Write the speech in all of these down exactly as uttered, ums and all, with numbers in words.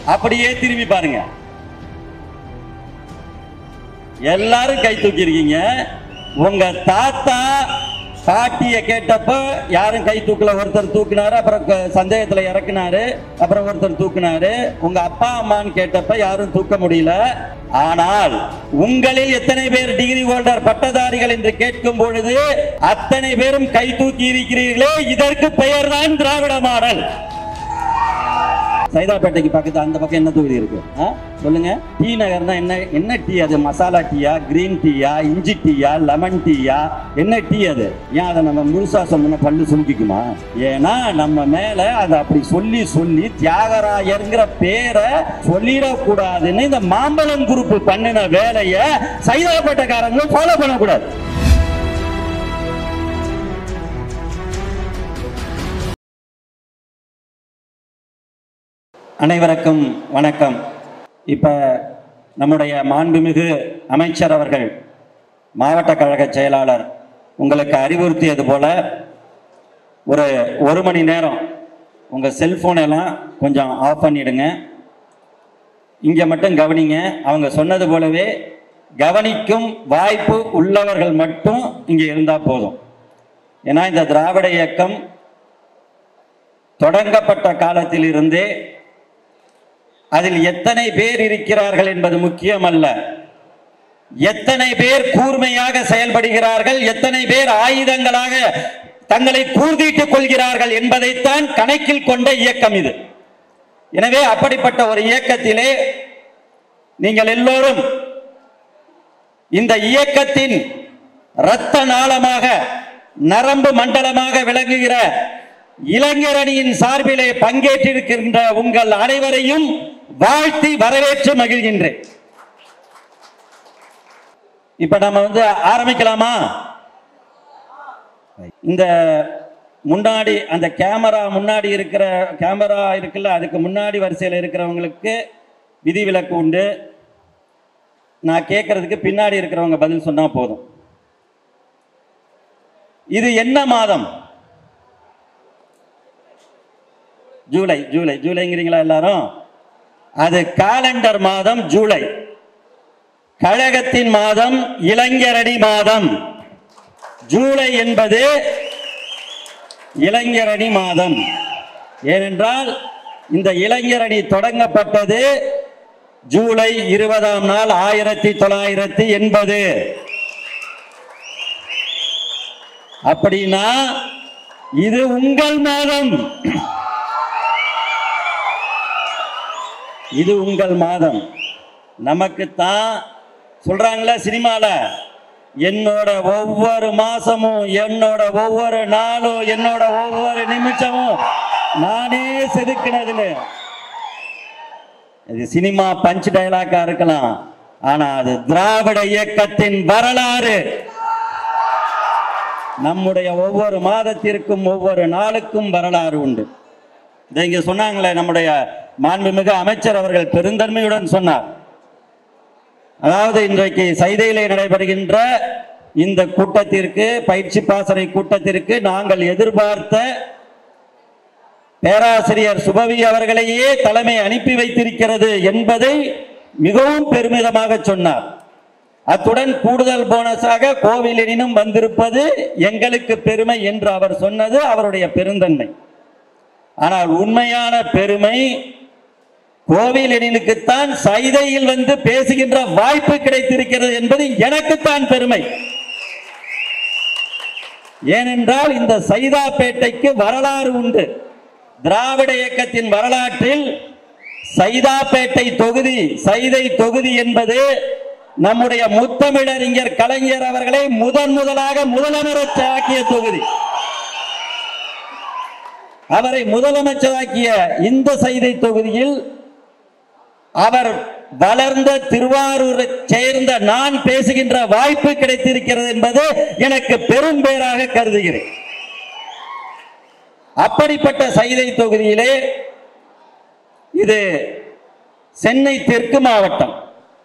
அப்படியே திரும்பி பாருங்க. எல்லாரும் கை தூக்கி இருக்கீங்க. உங்க தாத்தா பாட்டிய கேட்டப்ப யாரும் கை தூக்கல, ஒருத்தர் தூக்கினாரு, அப்புறம் சந்தேகத்துல இறக்குனாரு, அப்புறம் ஒருத்தர் தூக்கினாரு. உங்க அப்பா அம்மான்னு கேட்டப்ப யாரும் தூக்க முடியல. ஆனால் உங்களில் எத்தனை பேர் டிகிரி ஹோல்டர் பட்டதாரிகள் என்று கேட்கும் பொழுது அத்தனை பேரும் கை தூக்கி இருக்கிறீர்களே, இதற்கு பெயர் தான் திராவிட மாடல். சைதாப்பேட்டைக்கு பக்கத்து அந்த பக்கம் என்ன தொகுதி இருக்கு சொல்லுங்க? டீ நகர் தான். என்ன என்ன டீ அது? மசாலா டீயா, கிரீன் டீயா, இஞ்சி டீயா, லெமன் டீயா, என்ன டீ அது? ஏன் அதை நம்ம முழுசா சொன்ன பல்லு சுருக்கிக்குமா? ஏன்னா நம்ம மேல அதை அப்படி சொல்லி சொல்லி தியாகராயர்ங்கிற பேரை சொல்லிடக்கூடாதுன்னு இந்த மாம்பழம் குரூப் பண்ணின வேலையை சைதாப்பேட்டைக்காரங்களும் ஃபாலோ பண்ணக்கூடாது. அனைவருக்கும் வணக்கம். இப்போ நம்முடைய மாண்புமிகு அமைச்சர் அவர்கள், மாவட்ட கழக செயலாளர் உங்களுக்கு அறிவுறுத்தியது போல ஒரு ஒரு மணி நேரம் உங்கள் செல்ஃபோனெல்லாம் கொஞ்சம் ஆஃப் பண்ணிடுங்க. இங்கே மட்டும் கவனிங்க. அவங்க சொன்னது போலவே கவனிக்கும் வாய்ப்பு உள்ளவர்கள் மட்டும் இங்கே இருந்தால் போதும். ஏன்னா இந்த திராவிட இயக்கம் தொடங்கப்பட்ட காலத்திலிருந்தே அதில் எத்தனை பேர் இருக்கிறார்கள் என்பது முக்கியம் அல்ல, எத்தனை பேர் கூர்மையாக செயல்படுகிறார்கள், எத்தனை பேர் ஆயுதங்களாக தங்களை கூர்தீட்டுக் கொள்கிறார்கள் என்பதைத்தான் கணக்கில் கொண்ட இயக்கம் இது. எனவே அப்படிப்பட்ட ஒரு இயக்கத்திலே நீங்கள் எல்லோரும் இந்த இயக்கத்தின் இரத்த நாளமாக நரம்பு மண்டலமாக விளங்குகிற இளைஞர் அணியின் சார்பிலே பங்கேற்றிருக்கின்ற உங்கள் அனைவரையும் வாழ்த்தி வரவேற்று மகிழ்கின்றேன். இப்ப நம்ம வந்து ஆரம்பிக்கலாமா? இந்த முன்னாடி அந்த கேமரா முன்னாடி இருக்கிற கேமரா இருக்குல்ல, அதுக்கு முன்னாடி வரிசையில் இருக்கிறவங்களுக்கு விதிவிலக்கு உண்டு. நான் கேட்கறதுக்கு பின்னாடி இருக்கிறவங்க பதில் சொன்னா போதும். இது என்ன மாதம்? ஜூலை. ஜூலை ஜூலைங்கிறீங்களா எல்லாரும்? அது காலண்டர் மாதம் ஜூலை. கழகத்தின் மாதம் இளைஞரணி மாதம். ஜூலை என்பது இளைஞரணி மாதம். ஏனென்றால் இந்த இளைஞரணி தொடங்கப்பட்டது ஜூலை இருபதாம் நாள் ஆயிரத்தி தொள்ளாயிரத்தி எண்பது. அப்படின்னா இது உங்கள் மாதம், இது உங்கள் மாதம். நமக்குத்தான் சொல்றாங்களே சினிமால, என்னோட ஒவ்வொரு மாசமும், என்னோட ஒவ்வொரு நாளும், என்னோட ஒவ்வொரு நிமிஷமும் நானே செதுக்கினதுன்னு. இது சினிமா பஞ்ச் டயலாக்கா இருக்கலாம், ஆனா அது திராவிட இயக்கத்தின் வரலாறு. நம்முடைய ஒவ்வொரு மாதத்திற்கும் ஒவ்வொரு நாளுக்கும் வரலாறு உண்டு. இதை இங்க சொன்னாங்களே நம்முடைய மாண்புமிகு அமைச்சர் அவர்கள் பெருந்தன்மையுடன் சொன்னார். அதாவது இன்றைக்கு சைதையிலே நடைபெறுகின்ற இந்த கூட்டத்திற்கு, பயிற்சி பாசறை கூட்டத்திற்கு நாங்கள் எதிர்பார்த்த பேராசிரியர் சுபவி அவர்களையே தலைமை அனுப்பி வைத்திருக்கிறது என்பதை மிகவும் பெருமிதமாக சொன்னார். அத்துடன் கூடுதல் போனஸாக கோவிலெனினும் வந்திருப்பது எங்களுக்கு பெருமை என்று அவர் சொன்னது அவருடைய பெருந்தன்மை. ஆனால் உண்மையான பெருமை கோவிலெனினுக்குத்தான் சைதையில் வந்து பேசுகின்ற வாய்ப்பு கிடைத்திருக்கிறது என்பது எனக்குத்தான் பெருமை. ஏனென்றால் இந்த சைதாப்பேட்டைக்கு வரலாறு உண்டு. திராவிட இயக்கத்தின் வரலாற்றில் சைதாப்பேட்டை தொகுதி, சைதை தொகுதி என்பது நம்முடைய முத்தமிழறிஞர் கலைஞர் அவர்களை முதன் முதலாக முதலமைச்சராக்கிய தொகுதி. அவரை முதலமைச்சராக்கிய இந்த சைதை தொகுதியில் அவர் வளர்ந்த திருவாரூரை சேர்ந்த நான் பேசுகின்ற வாய்ப்பு கிடைத்திருக்கிறது என்பது எனக்கு பெரும் பேராக கருதுகிறேன். அப்படிப்பட்ட சைதை தொகுதியிலே இது சென்னை தெற்கு மாவட்டம்.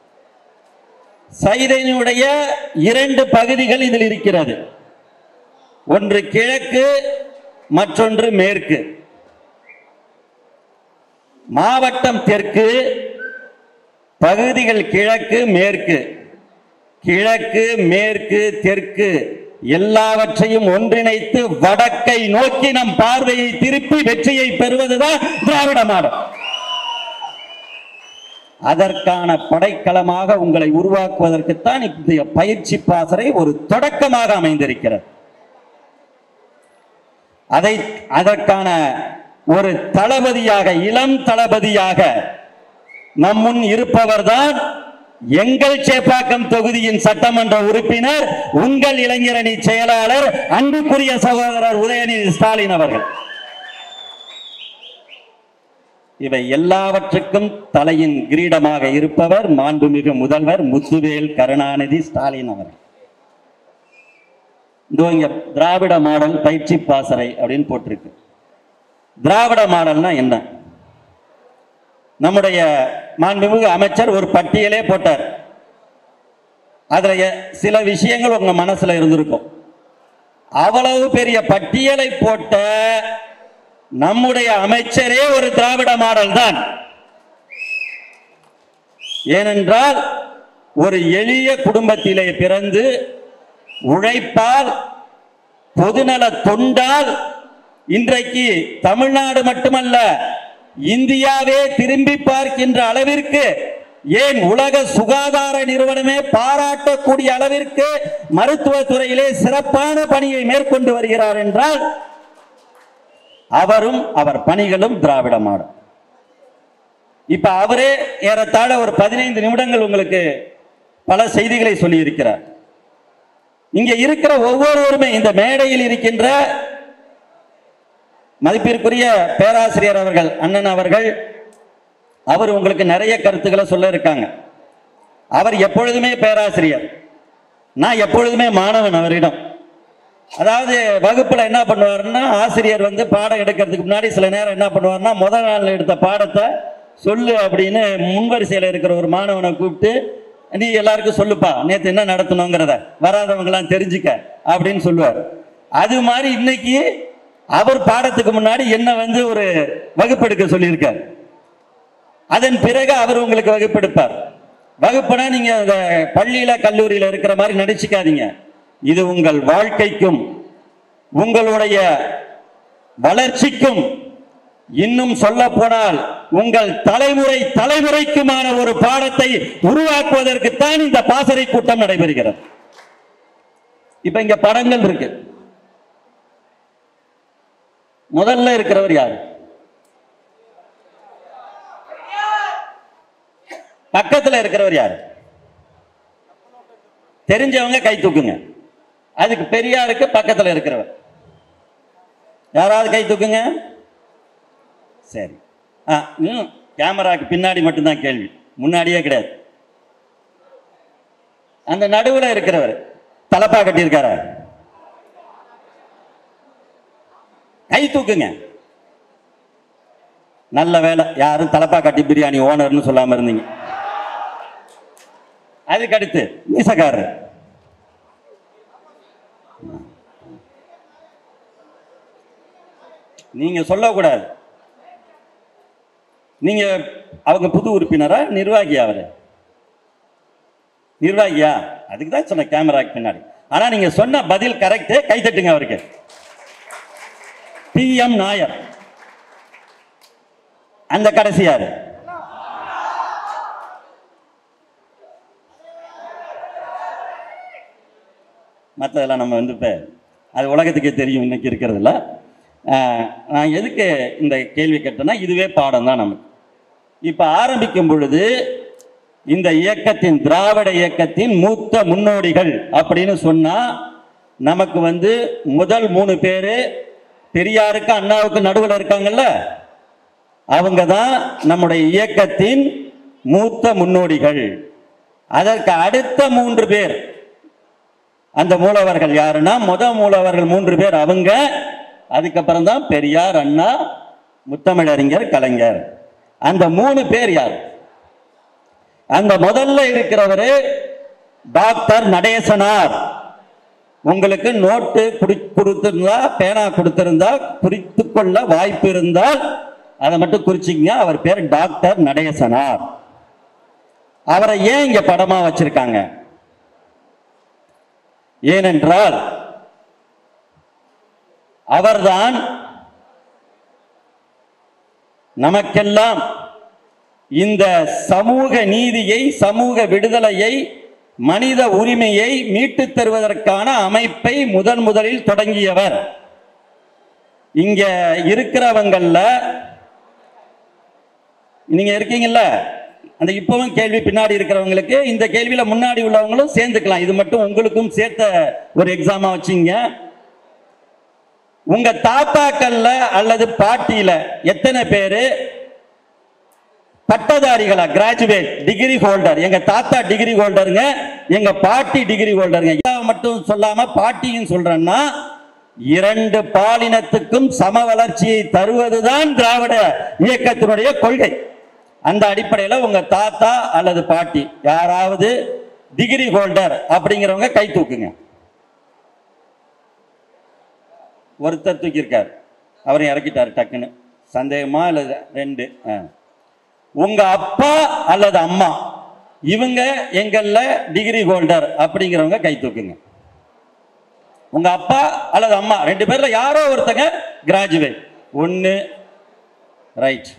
சைதையினுடைய இரண்டு பகுதிகள் இதில் இருக்கிறது. ஒன்று கிழக்கு, மற்றொன்று மேற்கு. மாவட்டம் தெற்கு, பகுதிகள் கிழக்கு மேற்கு, கிழக்கு மேற்கு தெற்கு எல்லாவற்றையும் ஒன்றிணைத்து வடக்கை நோக்கி நம் பார்வையை திருப்பி வெற்றியை பெறுவதுதான் திராவிட மாடல். அதற்கான படைக்களமாக உங்களை உருவாக்குவதற்குத்தான் இந்த பயிற்சி பாசறை ஒரு தொடக்கமாக அமைந்திருக்கிறது. அதை அதற்கான ஒரு தளபதியாக, இளம் தளபதியாக நம் முன் இருப்பவர்தான் எங்கள் சேப்பாக்கம் தொகுதியின் சட்டமன்ற உறுப்பினர், உங்கள் இளைஞரணி செயலாளர், அன்புக்குரிய சகோதரர் உதயநிதி ஸ்டாலின் அவர்கள். இவை எல்லாவற்றுக்கும் தலையின் கிரீடமாக இருப்பவர் மாண்புமிகு முதல்வர் முத்துவேல் கருணாநிதி ஸ்டாலின் அவர்கள். இங்க திராவிட மாடல் பயிற்சி பாசறை அப்படின்னு போட்டிருக்கு. திராவிட மாடல்னா என்ன? நம்முடைய மாண்புமிகு அமைச்சர் ஒரு பட்டியலே போட்டார். அதுல சில விஷயங்கள் உங்க மனசுல இருந்திருக்கும். அவ்வளவு பெரிய பட்டியலை போட்ட நம்முடைய அமைச்சரே ஒரு திராவிட மாடல் தான். ஏனென்றால் ஒரு எளிய குடும்பத்திலே பிறந்து உழைப்பால், பொதுநல தொண்டால் இன்றைக்கு தமிழ்நாடு மட்டுமல்ல இந்தியாவே திரும்பி பார்க்கின்ற அளவிற்கு, ஏன் உலக சுகாதார நிறுவனமே பாராட்டக்கூடிய அளவிற்கு மருத்துவத்துறையிலே சிறப்பான பணியை மேற்கொண்டு வருகிறார் என்றால் அவரும் அவர் பணிகளும் திராவிட மாடல். இப்ப அவரே ஏறத்தாழ ஒரு பதினைந்து நிமிடங்கள் உங்களுக்கு பல செய்திகளை சொல்லி இருக்கிறார். இங்க இருக்கிற ஒவ்வொருவருமே, இந்த மேடையில் இருக்கின்ற மதிப்பிற்குரிய பேராசிரியர் அவர்கள், அண்ணன் அவர்கள், அவர் உங்களுக்கு நிறைய கருத்துக்களை சொல்ல இருக்காங்க. அவர் எப்பொழுதுமே பேராசிரியர், நான் எப்பொழுதுமே மாணவன் அவரிடம். அதாவது வகுப்புல என்ன பண்ணுவாருன்னா, ஆசிரியர் வந்து பாடம் எடுக்கிறதுக்கு முன்னாடி சில நேரம் என்ன பண்ணுவாருன்னா, முதல் நாள் எடுத்த பாடத்தை சொல்லு அப்படின்னு முன்வரிசையில் இருக்கிற ஒரு மாணவனை கூப்பிட்டு, நீ எல்லாருக்கும் சொல்லுப்பா நேற்று என்ன நடத்தணுங்கிறத, வராதவங்களாம் தெரிஞ்சுக்க அப்படின்னு சொல்லுவார். அது மாதிரி இன்னைக்கு அவர் பாடத்துக்கு முன்னாடி என்ன வந்து ஒரு வகுப்பெடுக்க சொல்லியிருக்கார். அதன் பிறகு அவர் உங்களுக்கு வகுப்பெடுப்பார். வகுப்புனா நீங்க பள்ளியில கல்லூரியில இருக்கிற மாதிரி நடிச்சுக்காதீங்க. இது உங்கள் வாழ்க்கைக்கும் உங்களுடைய வளர்ச்சிக்கும், இன்னும் சொல்ல போனால் உங்கள் தலைமுறை தலைமுறைக்குமான ஒரு பாடத்தை உருவாக்குவதற்குத்தான் இந்த பாசறை கூட்டம் நடைபெறுகிறது. இப்ப இங்க படங்கள் இருக்கு. முதல்ல இருக்கிறவர் யாரு? பக்கத்துல இருக்கிறவர் யாரு? தெரிஞ்சவங்க கை தூக்குங்க. அதுக்கு பெரியாருக்கு பக்கத்துல இருக்கிறவர் யாராவது கை தூக்குங்க. சரி, கேமராக்கு பின்னாடி மட்டும்தான் கேள்வி, முன்னாடியே கிடையாது. அந்த நடுவில் இருக்கிறவர் தலப்பா கட்டியிருக்கார, கை தூக்குங்க. நல்ல வேலை, யாரும் தலப்பா கட்டி பிரியாணி ஓனர்னு சொல்லாம இருந்தீங்க. அதுக்கு அடுத்து மீசக்காரர், நீங்க சொல்லக்கூடாது. நீங்க அவங்க புது உறுப்பினரா நிர்வாகியா? அவரு நிர்வாகியா? அதுக்கு தான் சொன்ன கேமராக்கு பின்னாடி. ஆனா நீங்க சொன்ன பதில் கரெக்ட், கை தட்டுங்க அவருக்கு. P M Nair. அந்த கடைசி யாரு? மற்றதெல்லாம் நம்ம வந்து இப்போ அது உலகத்துக்கே தெரியும் இன்னைக்கு இருக்கிறது இல்லை. நான் எதுக்கு இந்த கேள்வி கேட்டேன்னா, இதுவே பாடம் தான் நமக்கு. இப்போ ஆரம்பிக்கும் பொழுது இந்த இயக்கத்தின், திராவிட இயக்கத்தின் மூத்த முன்னோடிகள் அப்படின்னு சொன்னால் நமக்கு வந்து முதல் மூணு பேர் பெரியாருக்கு அண்ணாவுக்கு நடுவில் இருக்காங்கல்ல, அவங்க தான் நம்முடைய இயக்கத்தின் மூத்த முன்னோடிகள். அதற்கு அடுத்த மூன்று பேர் அந்த மூலவர்கள் யாருன்னா, முத மூலவர்கள் மூன்று பேர் அவங்க, அதுக்கப்புறம் தான் பெரியார், அண்ணா, முத்தமிழறிஞர், கலைஞர். அந்த மூணு பேர் யார்? அந்த முதல்ல இருக்கிறவரு டாக்டர் நடேசனார். உங்களுக்கு நோட்டு கொடுத்திருந்தா, பேனா கொடுத்திருந்தா, குறித்து கொள்ள வாய்ப்பு இருந்தால் அதை மட்டும் குறிச்சிங்க. அவர் பேர் டாக்டர் நடேசனார். அவரை ஏன் இங்க படமா வச்சிருக்காங்க? ஏனென்றால் அவர்தான் நமக்கெல்லாம் இந்த சமூக நீதியை, சமூக விடுதலையை, மனித உரிமையை மீட்டுத் தருவதற்கான அமைப்பை முதன் முதலில் தொடங்கியவர். இங்க இருக்கிறவங்கள்ல நீங்க இருக்கீங்கல்ல, அந்த இப்பவும் கேள்வி பின்னாடி இருக்கிறவங்களுக்கு இந்த கேள்வியில முன்னாடி உள்ளவங்களும் சேர்ந்துக்கலாம். இது மட்டும் உங்களுக்கும் சேர்த்த ஒரு எக்ஸாமா வச்சுங்க. உங்க தாத்தாக்கள்ல அல்லது பாட்டியில எத்தனை பேரு பட்டதாரிகளா, கிராஜுவேட், டிகிரி ஹோல்டர்? எங்க தாத்தா டிகிரி ஹோல்டருங்க, எங்க பாட்டி டிகிரி ஹோல்டருங்க. மட்டும் சொல்லாம பாட்டியும் சொல்றேன்னா, இரண்டு பாலினத்துக்கும் சம வளர்ச்சியை தருவதுதான் திராவிட இயக்கத்தினுடைய கொள்கை. அந்த அடிப்படையில் உங்க தாத்தா அல்லது பாட்டி யாராவது டிகிரி ஹோல்டர் அப்படிங்கிறவங்க கை தூக்குங்க. ஒருத்தர் தூக்கி இருக்கார், அவரை இறக்கிட்டார் டக்குன்னு. சந்தேகமா அல்லது ரெண்டு? உங்க அப்பா அல்லது அம்மா இவங்க எங்கள்ல டிகிரி ஹோல்டர் அப்படிங்கிறவங்க கை தூக்குங்க. உங்க அப்பா அல்லது அம்மா ரெண்டு பேர்ல யாரோ ஒருத்தங்க கிராஜுவேட். ஒன்னு, ரைட்.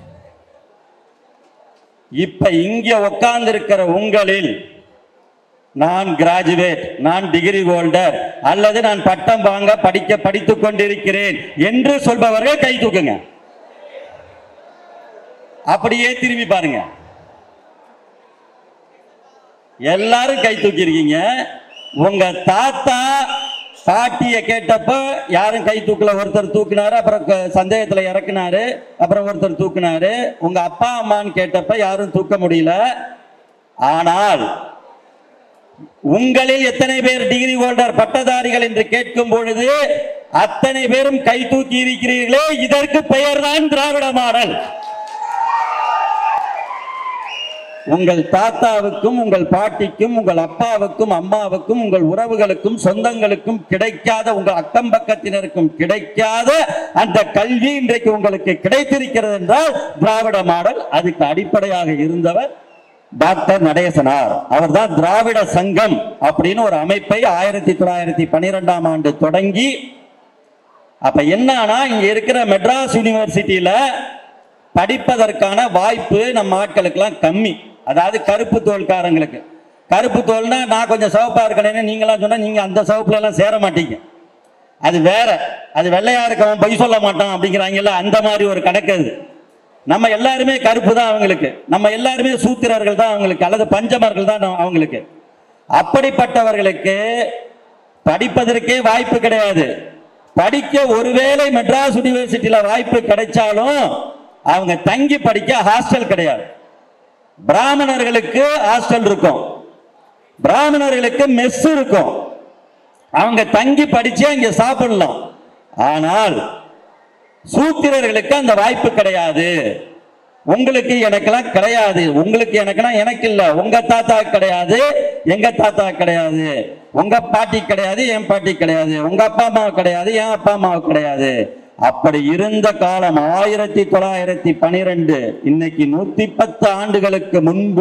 இப்ப இங்க உட்கார்ந்து இருக்கிற உங்களில் நான் கிராஜுவேட், நான் டிகிரி ஹோல்டர் அல்லது நான் பட்டம் வாங்க படிக்க படித்துக் கொண்டிருக்கிறேன் என்று சொல்பவர்கள் கை தூக்குங்க. அப்படியே திரும்பி பாருங்க, எல்லாரும் கை தூக்கி இருக்கீங்க. உங்க தாத்தா பாட்டிய கேட்டப்ப யாரும் கை தூக்கல, ஒருத்தர் தூக்கினாரு, அப்புறம் சந்தேகத்துல இறக்குனாரு, அப்புறம் ஒருத்தர் தூக்கினாரு. உங்க அப்பா அம்மான்னு கேட்டப்ப யாரும் தூக்க முடியல. ஆனால் உங்களில் எத்தனை பேர் டிகிரி ஹோல்டர், பட்டதாரிகள் என்று கேட்கும் பொழுது அத்தனை பேரும் கை தூக்கி இருக்கிறீர்களே, இதற்கு பெயர் தான் திராவிட மாடல். உங்கள் தாத்தாவுக்கும் உங்கள் பாட்டிக்கும் உங்கள் அப்பாவுக்கும் அம்மாவுக்கும் உங்கள் உறவுகளுக்கும் சொந்தங்களுக்கும் கிடைக்காத, உங்கள் அக்கம் பக்கத்தினருக்கும் கிடைக்காத அந்த கல்வி இன்றைக்கு உங்களுக்கு கிடைத்திருக்கிறது என்றால் திராவிட மாடல். அதுக்கு அடிப்படையாக இருந்தவர் டாக்டர் நடேசனார். அவர் தான் திராவிட சங்கம் அப்படின்னு ஒரு அமைப்பை ஆயிரத்தி தொள்ளாயிரத்தி பனிரெண்டாம் ஆண்டு தொடங்கி, அப்ப என்னன்னா இங்க இருக்கிற மெட்ராஸ் யூனிவர்சிட்டியில படிப்பதற்கான வாய்ப்பு நம்ம ஆட்களுக்கெல்லாம் கம்மி. அதாவது கருப்பு தோல்காரங்களுக்கு. கருப்பு தோல்னா நான் கொஞ்சம் சிவப்பா இருக்கணும்னு நீங்களாம் சொன்னா நீங்க அந்த சிவப்புல எல்லாம் சேர மாட்டீங்க. அது வேற, அது வெள்ளையா இருக்கவன் பொய் சொல்ல மாட்டான் அப்படிங்கிறாங்கல்ல, அந்த மாதிரி ஒரு கணக்கு அது. நம்ம எல்லாருமே கருப்பு தான் அவங்களுக்கு, நம்ம எல்லாருமே சூத்திரர்கள் தான் அவங்களுக்கு, அல்லது பஞ்சமர்கள் தான் அவங்களுக்கு. அப்படிப்பட்டவர்களுக்கு படிப்பதற்கே வாய்ப்பு கிடையாது. படிக்க ஒருவேளை மெட்ராஸ் யூனிவர்சிட்டியில வாய்ப்பு கிடைச்சாலும் அவங்க தங்கி படிக்க ஹாஸ்டல் கிடையாது. பிராமணர்களுக்கு ஹாஸ்டல் இருக்கும், பிராமணர்களுக்கு மெஸ் இருக்கும், அவங்க தங்கி படிச்சு இங்க சாப்பிடலாம். ஆனால் சூத்திரர்களுக்கு அந்த வாய்ப்பு கிடையாது. உங்களுக்கு எனக்கெல்லாம் கிடையாது. உங்களுக்கு எனக்குன்னா எனக்கு இல்ல, உங்க தாத்தா கிடையாது, எங்க தாத்தா கிடையாது, உங்க பாட்டி கிடையாது, என் பாட்டி கிடையாது, உங்க அப்பா அம்மா கிடையாது, என் அப்பா அம்மா கிடையாது. அப்படி இருந்த காலம் ஆயிரத்தி தொள்ளாயிரத்தி பனிரெண்டு. இன்னைக்கு நூத்தி பத்து ஆண்டுகளுக்கு முன்பு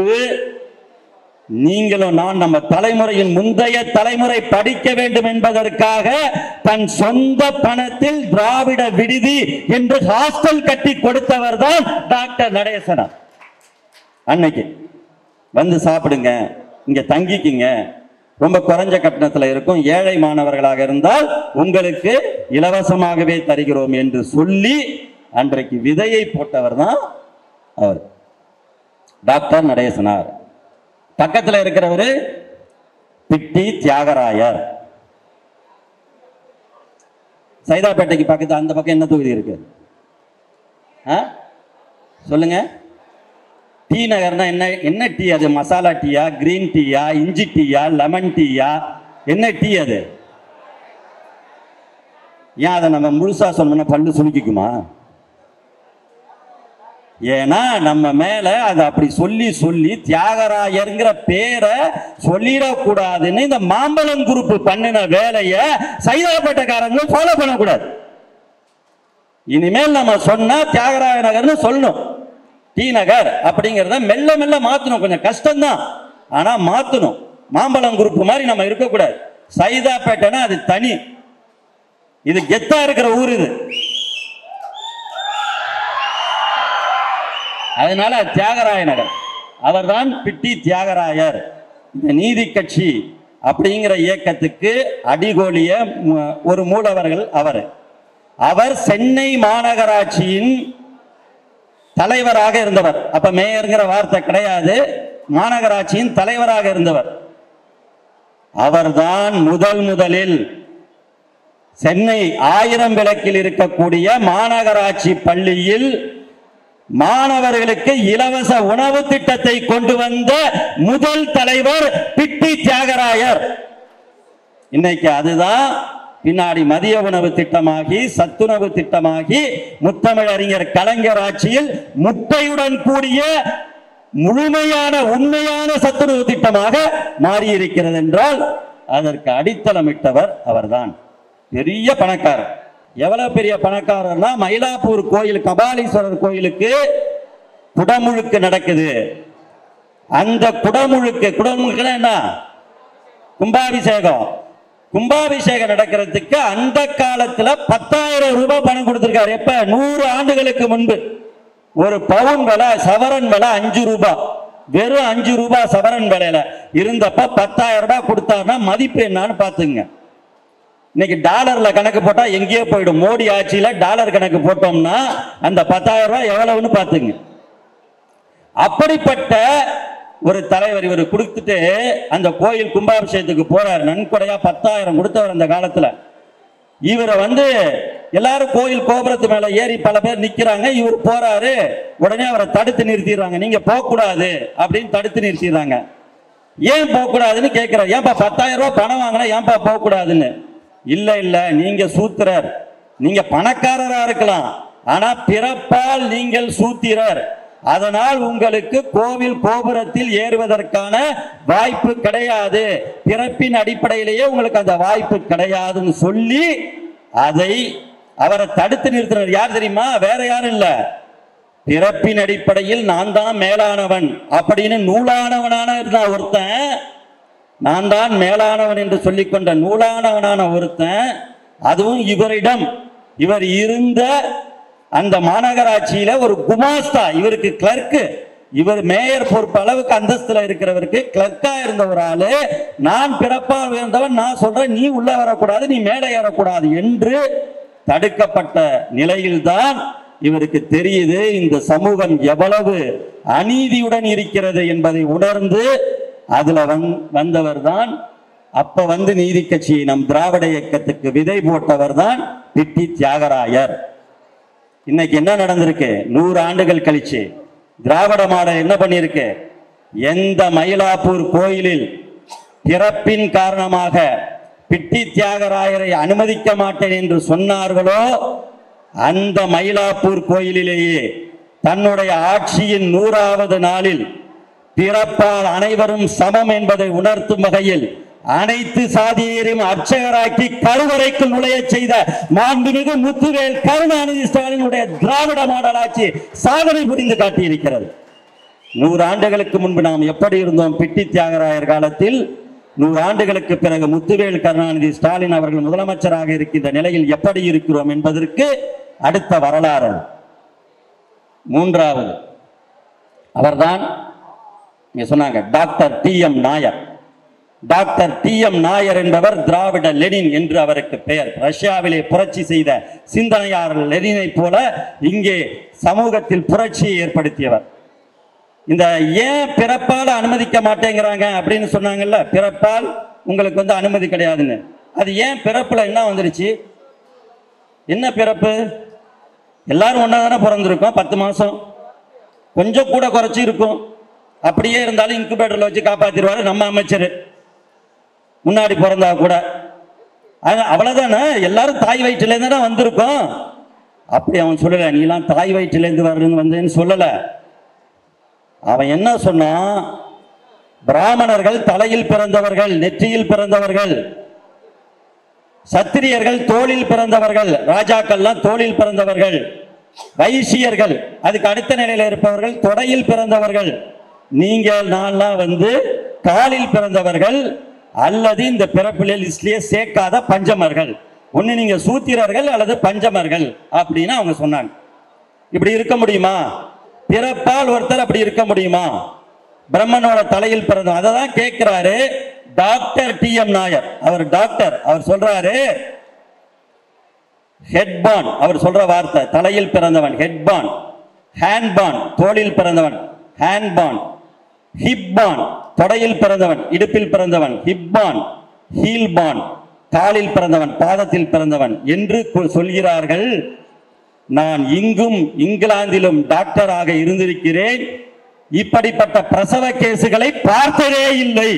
நீங்களும் நான், நம்ம தலைமுறையின் முந்தைய தலைமுறை படிக்க வேண்டும் என்பதற்காக தன் சொந்த பணத்தில் திராவிட விடுதி என்று ஹாஸ்டல் கட்டி கொடுத்தவர் தான் டாக்டர் நடேசனார். அன்னைக்கு வந்து சாப்பிடுங்க, இங்க தங்கிக்குங்க, ரொம்ப குறைஞ்ச கட்டணத்தில் இருக்கும், ஏழை மாணவர்களாக இருந்தால் உங்களுக்கு இலவசமாகவே தருகிறோம் என்று சொல்லி அன்றைக்கு விதையை போட்டவர் தான் அவர் டாக்டர் நடேசனார். பக்கத்தில் இருக்கிறவர் பிட்டி தியாகராயர். சைதாப்பேட்டைக்கு பக்கத்து அந்த பக்கம் என்ன தொகுதி இருக்கு சொல்லுங்க? டீ நகர்னா என்ன? என்ன டீ அது? மசாலா டீயா, கிரீன் டீயா, இஞ்சி டீயா, லெமன் டீயா, என்ன டீ அது? ஏன் அதை நம்ம முழுசா சொன்னோம்னா பல்லு சுருக்கிக்குமா? ஏன்னா நம்ம மேல அதை அப்படி சொல்லி சொல்லி தியாகராயர்ங்கிற பேரை சொல்லிடக்கூடாதுன்னு இந்த மாம்பழம் குரூப் பண்ணின வேலையை சைதாப்பேட்டைக்காரங்களும் ஃபாலோ பண்ணக்கூடாது. இனிமேல் நம்ம சொன்னா தியாகராய நகர்னு சொல்லணும். டி நகர் அப்படிங்கிறத மெல்ல மெல்ல மாத்தணும். கொஞ்சம் கஷ்டம்தான், ஆனா மாத்தணும். மாம்பழம் குரூப் மாதிரி நம்ம இருக்கக்கூடாது. சைதாப்பேட்டைனா அது தனி, இது கெத்தா இருக்கிற ஊர் இது. அதனால தியாகராய நகர், அவர்தான் பிட்டி தியாகராயர். இந்த நீதி கட்சி அப்படிங்கிற இயக்கத்துக்கு அடிகோலிய ஒரு மூலவர்கள் அவர். அவர் சென்னை மாநகராட்சியின் தலைவராக இருந்தவர். அப்ப மேயர்ங்கிற வார்த்தை கிடையாது, மாநகராட்சியின் தலைவராக இருந்தவர். அவர்தான் முதல் முதலில் சென்னை ஆயிரம் விளக்கில் இருக்கக்கூடிய மாநகராட்சி பள்ளியில் மாணவர்களுக்கு இலவச உணவு திட்டத்தை கொண்டு வந்த முதல் தலைவர் பிட்டி தியாகராயர். இன்னைக்கு அதுதான் பின்னாடி மதிய உணவு திட்டமாகி சத்துணவு திட்டமாகி முத்தமிழறிஞர் கலைஞர் ஆட்சியில் முட்டையுடன் கூடிய முழுமையான உண்மையான சத்துணவு திட்டமாக மாறியிருக்கிறது என்றால் அதற்கு அடித்தளமிட்டவர் அவர்தான். பெரிய பணக்காரர். எவ்வளவு பெரிய பணக்காரர்னா, மயிலாப்பூர் கோயில் கபாலீஸ்வரர் கோயிலுக்கு குடமுழுக்கு நடக்குது. அந்த குடமுழுக்கு குடமுழுக்கு என்ன, கும்பாபிஷேகம். கும்பாபிஷேகம் நடக்கிறதுக்கு அந்த காலத்துல பத்தாயிரம் ரூபாய் பணம் கொடுத்திருக்காரு. எப்ப? நூறு ஆண்டுகளுக்கு முன்பு. ஒரு பவுன் விலை, சவரன் விலை அஞ்சு ரூபாய். வெறும் அஞ்சு ரூபாய் சவரன் விலையில இருந்தப்ப பத்தாயிரம் ரூபாய் கொடுத்தாருன்னா மதிப்பு என்னன்னு பாத்துங்க. இன்னைக்கு டாலர்ல கணக்கு போட்டா எங்கேயோ போயிடும். மோடி ஆட்சியில டாலர் கணக்கு போட்டோம்னா அந்த பத்தாயிரம் ரூபாய் எவ்வளவுன்னு பாத்துங்க. அப்படிப்பட்ட ஒரு தலைவர் இவர் கொடுத்துட்டு அந்த கோயில் கும்பாபிஷேகத்துக்கு போறாரு. நன்கொடையா பத்தாயிரம் கொடுத்தவர் அந்த காலத்துல. இவரை வந்து எல்லாரும் கோயில் கோபுரத்து மேல ஏறி பல பேர் நிக்கிறாங்க. இவர் போறாரு, உடனே அவரை தடுத்து நிறுத்திடுறாங்க. நீங்க போக கூடாது அப்படின்னு தடுத்து நிறுத்திடுறாங்க. ஏன் போக கூடாதுன்னு கேட்கிறார். ஏன்பா பத்தாயிரம் ரூபாய் பணம் வாங்கினா ஏன்பா போக கூடாதுன்னு? இல்ல இல்ல, நீங்க சூத்திரர், நீங்க பணக்காரரா இருக்கலாம், ஆனா பிறப்பால் நீங்கள் சூத்திரர். அதனால் உங்களுக்கு கோவில் கோபுரத்தில் ஏறுவதற்கான வாய்ப்பு கிடையாது. பிறப்பின் அடிப்படையிலேயே உங்களுக்கு அந்த வாய்ப்பு கிடையாதுன்னு சொல்லி அதை அவரை தடுத்து நிறுத்தினர். யார் தெரியுமா? வேற யாரும் இல்ல, பிறப்பின் அடிப்படையில் நான் தான் மேலானவன் அப்படின்னு நூலானவனான இருந்தான் ஒருத்தன். நான் தான் மேலானவன் என்று சொல்லிக்கொண்ட நூலானவனான ஒருத்தன், அதுவும் இவரிடம், இவர் இருந்த அந்த மாநகராட்சியில ஒரு குமாஸ்தா, இவருக்கு கிளர்க்கு, இவர் மேயர் பொறுப்பு அளவுக்கு அந்தஸ்துல இருக்கிறவருக்கு கிளர்க்கா இருந்த ஒரு ஆளு, நான் பிறப்பால் உயர்ந்தவன், நான் சொல்றேன் நீ உள்ள வரக்கூடாது, நீ மேலே ஏறக்கூடாது என்று தடுக்கப்பட்ட நிலையில்தான் இவருக்கு தெரியுது இந்த சமூகம் எவ்வளவு அநீதியுடன் இருக்கிறது என்பதை உணர்ந்து அதுல வந்தவர் தான். அப்ப வந்து நீதி கட்சியை, நம் திராவிட இயக்கத்துக்கு விதை போட்டவர் தான் பிட்டி தியாகராயர். இன்னைக்கு என்ன நடந்திருக்கு? நூறு ஆண்டுகள் கழிச்சு திராவிட மாடல் என்ன பண்ணிருக்கு? எந்த மயிலாப்பூர் கோயிலில் பிறப்பின் காரணமாக பிட்டி தியாகராயரை அனுமதிக்க மாட்டேன் என்று சொன்னார்களோ அந்த மயிலாப்பூர் கோயிலிலேயே தன்னுடைய ஆட்சியின் நூறாவது நாளில் பிறப்பால் அனைவரும் சமம் என்பதை உணர்த்தும் வகையில் அனைத்து சாதியரையும் அர்ச்சகராக்கி கருவறைக்கு நுழைய செய்த மாண்புமிகு முத்துவேல் கருணாநிதி ஸ்டாலினுடைய திராவிட மாடல் ஆட்சி சாதனை புரிந்து காட்டியிருக்கிறது. நூறு ஆண்டுகளுக்கு முன்பு நாம் எப்படி இருந்தோம் பிட்டி தியாகராயர் காலத்தில், நூறு ஆண்டுகளுக்கு பிறகு முத்துவேல் கருணாநிதி ஸ்டாலின் அவர்கள் முதலமைச்சராக இருக்கின்ற நிலையில் எப்படி இருக்கிறோம் என்பதற்கு அடுத்த வரலாறு. மூன்றாவது அவர்தான் சொன்னாங்க, doctor T M Nair. Doctor T M Nair என்பவர் திராவிட லெனின் என்று அவருக்கு பெயர். ரஷ்யாவிலே புரட்சி செய்த சிந்தனையாளர் லெனினை போல இங்கே சமூகத்தில் புரட்சியை ஏற்படுத்தியவர். இந்த ஏன் பிறப்பால் அனுமதிக்க மாட்டேங்கிறாங்க அப்படின்னு சொன்னாங்கல்ல, பிறப்பால் உங்களுக்கு வந்து அனுமதி கிடையாதுன்னு. அது ஏன் பிறப்புல என்ன வந்துருச்சு? என்ன பிறப்பு? எல்லாரும் ஒன்னா தானே பிறந்திருக்கோம். பத்து மாசம் கொஞ்சம் கூட குறைச்சி இருக்கும். அப்படியே இருந்தாலும் இன்குபேட்டர்ல வச்சு காப்பாத்திடுவாரு நம்ம அமைச்சர், முன்னாடி பிறந்தா கூட. அவ்வளவுதானே, எல்லாரும் தாய் வயிற்றுல இருந்து தான் வந்திருக்கோம். அப்படி அவன் சொல்லல, நீலாம் தாய் வயிற்றுல இருந்து வர்றதுன்னு வந்தேன்னு சொல்லல. அவன் என்ன சொன்னான்? பிராமணர்கள் தலையில் பிறந்தவர்கள், நெற்றியில் பிறந்தவர்கள், சத்திரியர்கள் தோளில் பிறந்தவர்கள், ராஜாக்கள்லாம் தோளில் பிறந்தவர்கள். வைசியர்கள் அதுக்கு அடுத்த நிலையில இருப்பவர்கள் தொடையில் பிறந்தவர்கள். நீங்கள் நான்லாம் வந்து காலில் பிறந்தவர்கள் அல்லது இந்த பிறப்பிலே லிஸ்ட்லயே சேர்க்காத பஞ்சமர்கள். ஒண்ணு நீங்க சூத்திரர்கள் அல்லது பஞ்சமர்கள் அப்படின்னு அவங்க சொன்னாங்க. இப்படி இருக்க முடியுமா? பிறப்பால் ஒருத்தர் அப்படி இருக்க முடியுமா? பிரம்மனோட தலையில் பிறந்த அததான் கேட்கிறாரு டாக்டர் டி எம் நாயர். அவர் டாக்டர், அவர் சொல்றாரு ஹெட்பான், அவர் சொல்ற வார்த்தை தலையில் பிறந்தவன் ஹெட்பான், ஹேண்ட்பான் தோளில் பிறந்தவன் ஹேண்ட்பான், ஹிப்பான் தொடையில் பிறந்தவன் இடுப்பில் பிறந்தவன், ஹிப்பான் ஹீல்பான் காலில் பிறந்தவன் பாதத்தில் பிறந்தவன் என்று சொல்கிறார்கள். நான் இங்கும் இங்கிலாந்திலும் டாக்டராக இருந்திருக்கிறேன், இப்படிப்பட்ட பிரசவ கேசுகளை பார்த்ததே இல்லை.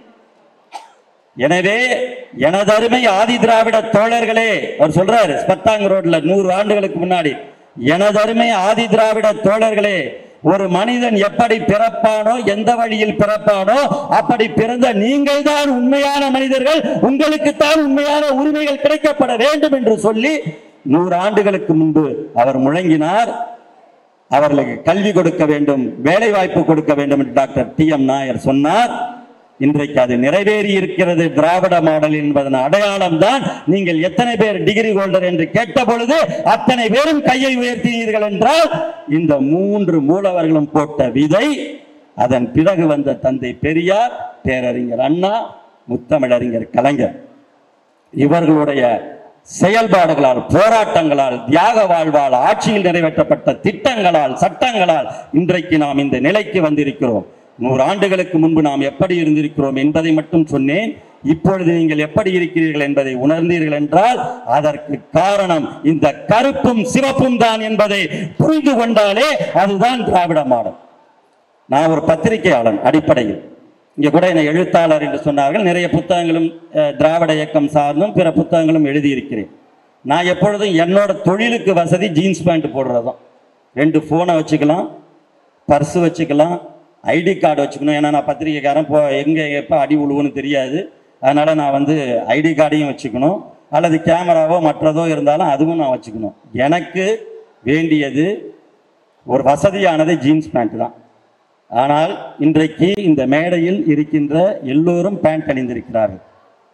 எனவே எனதருமை ஆதி திராவிட தோழர்களே, அவர் சொல்றாரு ஸ்பத்தாங் ரோட்ல நூறு ஆண்டுகளுக்கு முன்னாடி, எனதருமை ஆதி திராவிட தோழர்களே, ஒரு மனிதன் எப்படி பிறப்பானோ எந்த வழியில் பிறப்பானோ அப்படி பிறந்த நீங்கள் தான் உண்மையான மனிதர்கள், உங்களுக்கு தான் உண்மையான உரிமைகள் கிடைக்கப்பட வேண்டும் என்று சொல்லி நூறு ஆண்டுகளுக்கு முன்பு அவர் முழங்கினார். அவர்களுக்கு கல்வி கொடுக்க வேண்டும், வேலை வாய்ப்பு கொடுக்க வேண்டும் என்று டாக்டர் டி எம் நாயர் சொன்னார். இன்றைக்கு அது நிறைவேறி இருக்கிறது. திராவிட மாடல் என்பதன் அடையாளம் தான் நீங்கள் எத்தனை பேர் டிகிரி ஹோல்டர் என்று கேட்ட பொழுது அத்தனை பேரும் கையை உயர்த்தினீர்கள் என்றால் இந்த மூன்று மூலவர்களும் போட்ட விதை. அதன் பிறகு வந்த தந்தை பெரியார், பேரறிஞர் அண்ணா, முத்தமிழறிஞர் கலைஞர் இவர்களுடைய செயல்பாடுகளால், போராட்டங்களால், தியாக வாழ்வால், ஆட்சியில் நிறைவேற்றப்பட்ட திட்டங்களால், சட்டங்களால் இன்றைக்கு நாம் இந்த நிலைக்கு வந்திருக்கிறோம். நூறு ஆண்டுகளுக்கு முன்பு நாம் எப்படி இருந்திருக்கிறோம் என்பதை மட்டும் சொன்னேன். இப்பொழுது நீங்கள் எப்படி இருக்கிறீர்கள் என்பதை உணர்ந்தீர்கள் என்றால் அதற்கு காரணம் இந்த கருப்பும் சிவப்பும் தான் என்பதை புரிந்து கொண்டாலே அதுதான் திராவிட மாடல். நான் ஒரு பத்திரிகையாளன் அடிப்படையில், இங்க கூட என்னை எழுத்தாளர் என்று சொன்னார்கள். நிறைய புத்தகங்களும் திராவிட இயக்கம் சார்ந்தும் பிற புத்தகங்களும் எழுதியிருக்கிறேன். நான் எப்பொழுதும் என்னோட தொழிலுக்கு வசதி ஜீன்ஸ் பேண்ட் போடுறதும், ரெண்டு போனை வச்சுக்கலாம், பர்ஸு வச்சுக்கலாம், ஐடி கார்டு வச்சுக்கணும். ஏன்னா நான் பத்திரிகைக்காரன், போ எங்கே எப்போ அடி உழுவுன்னு தெரியாது. அதனால் நான் வந்து ஐடி கார்டையும் வச்சுக்கணும், அல்லது கேமராவோ மற்றதோ இருந்தாலும் அதுவும் நான் வச்சுக்கணும். எனக்கு வேண்டியது ஒரு வசதியானது ஜீன்ஸ் பேண்ட் தான். ஆனால் இன்றைக்கு இந்த மேடையில் இருக்கின்ற எல்லோரும் பேண்ட் அணிந்திருக்கிறார்கள்,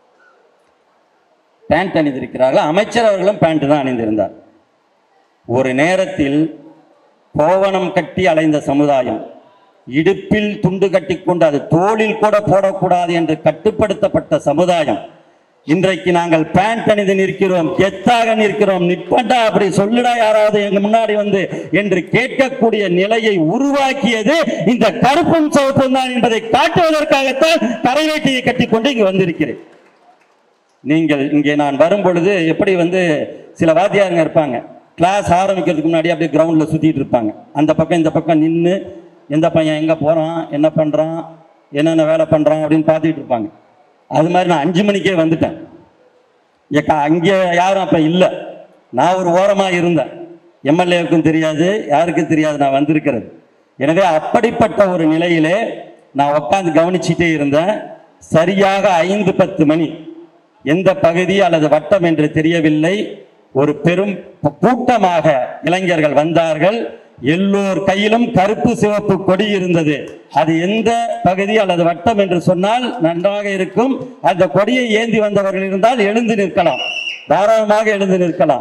பேண்ட் அணிந்திருக்கிறார்கள். அமைச்சர் அவர்களும் பேண்ட் தான் அணிந்திருந்தார். ஒரு நேரத்தில் கோவணம் கட்டி அலைந்த சமுதாயம், இடுப்பில் துண்டு கட்டி கொண்டு அது தோளில் கூட போடக்கூடாது என்று கட்டுப்படுத்தப்பட்ட சமுதாயம், இன்றைக்கு நாங்கள் பேண்ட் அணிந்து நிற்கிறோம், கெத்தாக நிற்கிறோம், நிற்பண்டா அப்படி சொல்லுடா யாராவது எங்க முன்னாடி வந்து என்று கேட்கக்கூடிய நிலையை உருவாக்கியது இந்த கருப்பும் சிவப்பும் தான் என்பதை காட்டுவதற்காகத்தான் கரைவேட்டியை கட்டி கொண்டு இங்கு வந்திருக்கிறேன். நீங்கள் இங்கே நான் வரும் பொழுது எப்படி வந்து சில வாத்தியாருங்க இருப்பாங்க, கிளாஸ் ஆரம்பிக்கிறதுக்கு முன்னாடி அப்படியே கிரவுண்டில் சுற்றிட்டு இருப்பாங்க. அந்த பக்கம் இந்த பக்கம் நின்று எந்த பையன் எங்கே போகிறான், என்ன பண்ணுறான், என்னென்ன வேலை பண்ணுறான் அப்படின்னு பார்த்துக்கிட்டு இருப்பாங்க. அது மாதிரி நான் அஞ்சு மணிக்கே வந்துட்டேன். ஏக்கா அங்கே யாரும் அப்போ இல்லை, நான் ஒரு ஓரமாக இருந்தேன். எம்எல்ஏவுக்கும் தெரியாது, யாருக்கும் தெரியாது நான் வந்திருக்கிறது. எனவே அப்படிப்பட்ட ஒரு நிலையிலே நான் உட்காந்து கவனிச்சுட்டே இருந்தேன். சரியாக ஐந்து பத்து மணி, எந்த பகுதி அல்லது வட்டம் என்று தெரியவில்லை, ஒரு பெரும் கூட்டமாக இளைஞர்கள் வந்தார்கள். எல்லோர் கையிலும் கருப்பு சிவப்பு கொடி இருந்தது. அது எந்த பகுதி அல்லது வட்டம் என்று சொன்னால் நன்றாக இருக்கும். அந்த கொடியை ஏந்தி வந்தவர்கள் இருந்தால் எழுந்து நிற்கலாம், தாராளமாக எழுந்து நிற்கலாம்.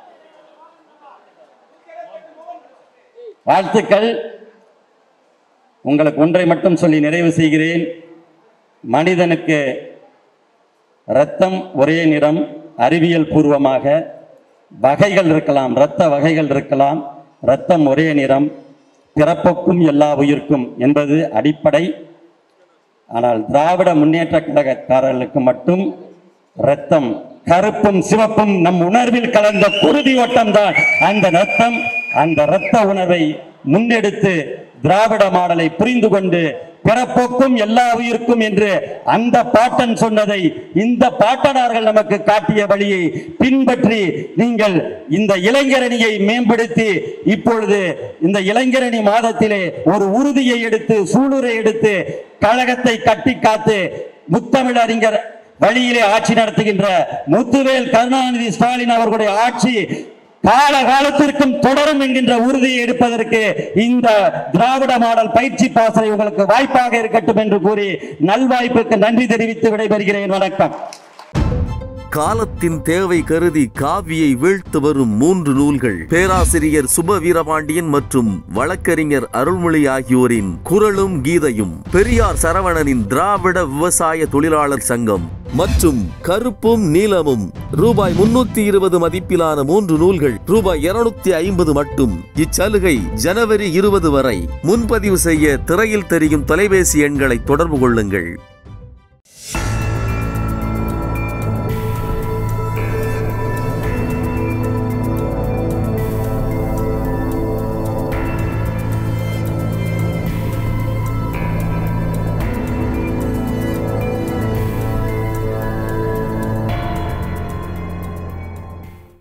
வாழ்த்துக்கள். உங்களுக்கு ஒன்றை மட்டும் சொல்லி நிறைவு செய்கிறேன். மனிதனுக்கு இரத்தம் ஒரே நிறம், அறிவியல் பூர்வமாக வகைகள் இருக்கலாம், இரத்த வகைகள் இருக்கலாம், இரத்தம் ஒரே நிறம், பிறப்புக்கும் எல்லா உயிர்க்கும் என்பது அடிப்படை. ஆனால் திராவிட முன்னேற்ற கழகக்காரர்களுக்கு மட்டும் இரத்தம் கருப்பும் சிவப்பும் நம் உணர்வில் கலந்த குருதி ஓட்டம் தான் அந்த இரத்தம். அந்த இரத்த உணர்வை முன்னெடுத்து திராவிட மாடலை புரிந்து கொண்டு பிறப்புக்கும் எல்லா உயிர்க்கும் என்று அந்த பாட்டன் சொன்னதை இந்த பாட்டனார்கள் நமக்கு காட்டிய வழியை பின்பற்றி நீங்கள் இந்த இளைஞரணியை மேம்படுத்தி இப்பொழுது இந்த இளைஞரணி மாதத்திலே ஒரு உறுதியை எடுத்து சூளுரை எடுத்து கழகத்தை கட்டி காத்து முத்தமிழறிஞர் வழியிலே ஆட்சி நடத்துகின்ற முத்துவேல் கருணாநிதி ஸ்டாலின் அவர்களுடைய ஆட்சி கால காலத்திற்கும் தொடரும் என்கின்ற உறுதியை எடுப்பதற்கு இந்த திராவிட மாடல் பயிற்சி பாசறை உங்களுக்கு வாய்ப்பாக இருக்கட்டும் என்று கூறி நல்வாய்ப்புக்கு நன்றி தெரிவித்து விடைபெறுகிறேன். வணக்கம். காலத்தின் தேவை கருதி காவியை வீழ்த்து வரும் மூன்று நூல்கள் பேராசிரியர் சுப வீரபாண்டியன் மற்றும் வழக்கறிஞர் அருள்மொழி ஆகியோரின் குரலும் கீதையும், பெரியார் சரவணனின் திராவிட விவசாய தொழிலாளர் சங்கம் மற்றும் கருப்பும் நீலமும் ரூபாய் முன்னூத்தி இருபது மதிப்பிலான மூன்று நூல்கள் ரூபாய் இருநூத்தி ஐம்பது மட்டும். இச்சலுகை ஜனவரி இருபது வரை. முன்பதிவு செய்ய திரையில் தெரியும் தொலைபேசி எண்களை தொடர்பு கொள்ளுங்கள்.